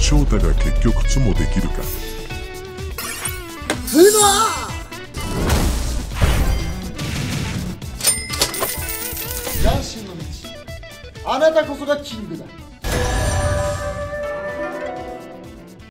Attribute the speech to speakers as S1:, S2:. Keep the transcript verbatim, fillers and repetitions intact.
S1: 翔太が結局ツモできるか。
S2: ツモ野心の道、あなたこそがキングだ。